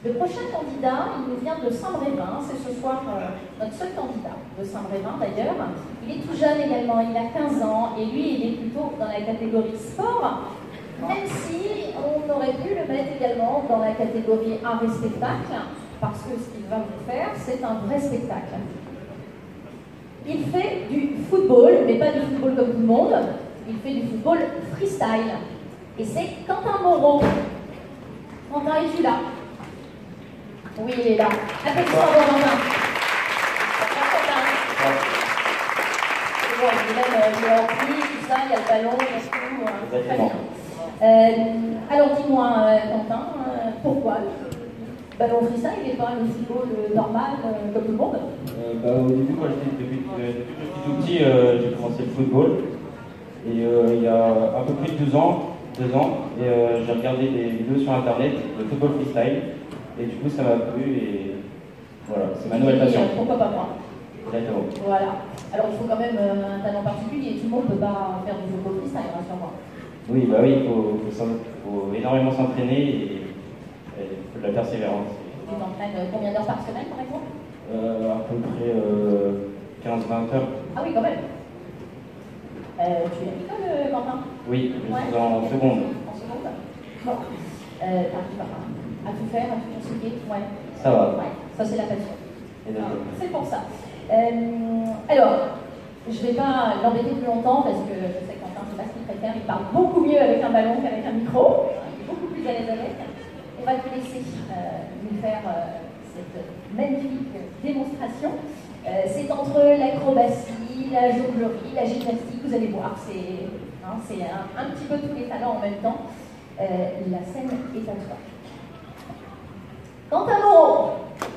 Le prochain candidat, il nous vient de Saint-Brévin, c'est ce soir notre seul candidat de Saint-Brévin d'ailleurs. Il est tout jeune également, il a 15 ans et lui il est plutôt dans la catégorie sport, même si on aurait pu le mettre également dans la catégorie art et spectacle, parce que ce qu'il va vous faire, c'est un vrai spectacle. Il fait du football, mais pas du football comme tout le monde, il fait du football freestyle. Et c'est Quentin Moreau. Quentin, es-tu là? Oui, il est là. Applaudissements pour Quentin. Bon, il est en pli, tout ça, il y a le ballon, il y a tout. Très bien. Alors dis-moi, Quentin, pourquoi le ballon freestyle n'est pas le football normal comme tout le monde? Au début, moi, depuis que je suis tout petit, j'ai commencé le football. Et il y a à peu près 2 ans, j'ai regardé des vidéos sur internet de football freestyle. Et du coup, ça m'a plu et voilà, c'est ma nouvelle passion. Pourquoi pas moi? Exactement. Voilà. Alors il faut quand même un talent particulier. Tout le monde ne peut pas faire du football freestyle, rassure-moi. Oui, bah oui, il faut énormément s'entraîner et il faut de la persévérance. Tu t'entraînes combien d'heures par semaine, par exemple? À peu près 15-20 heures. Ah oui, quand même. Tu es à l'école, Quentin? Oui, je suis en seconde. En seconde? Bon. T'arrives à tout faire, à tout concilier? Ouais. Ça va. Ouais, ça c'est la passion. C'est pour ça. Alors, je ne vais pas l'embêter plus longtemps parce que je sais que Quentin, c'est pas ce qu'il préfère. Il parle beaucoup mieux avec un ballon qu'avec un micro. Il est beaucoup plus à l'aise avec. On va te laisser nous faire cette magnifique démonstration. C'est entre l'acrobatie, la jonglerie, la gymnastique, vous allez voir, c'est un petit peu tous les talents en même temps. La scène est à toi. Quentin Moreau.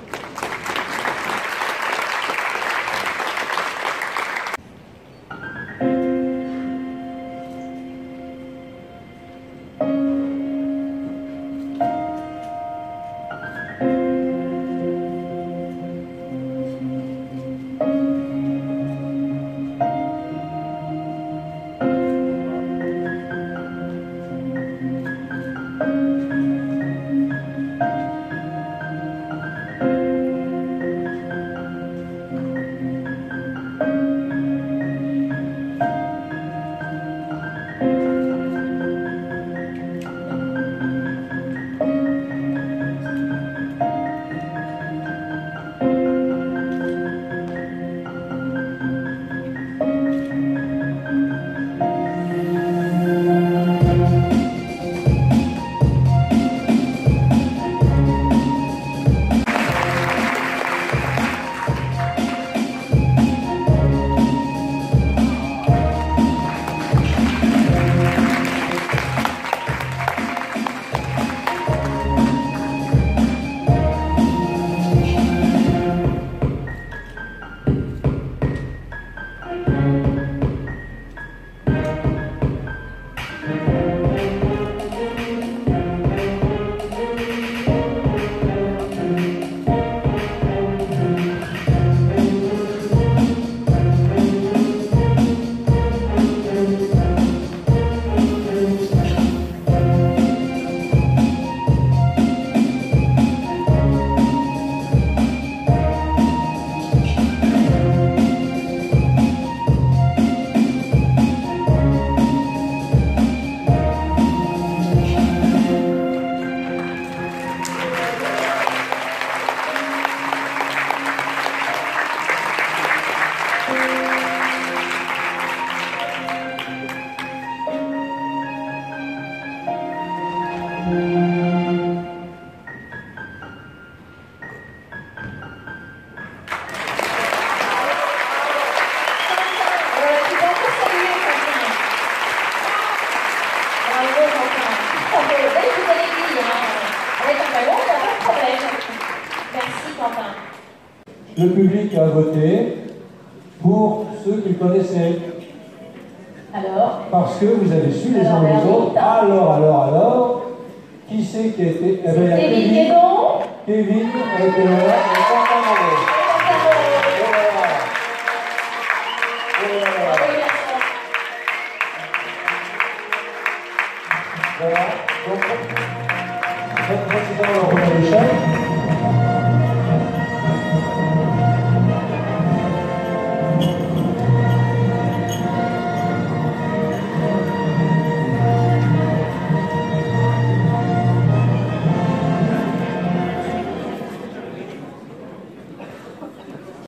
Le public a voté pour ceux qu'il connaissait. Alors? Parce que vous avez su les uns les autres. Alors, qui c'est qui a été... Kevin Guédon. Kevin a été là.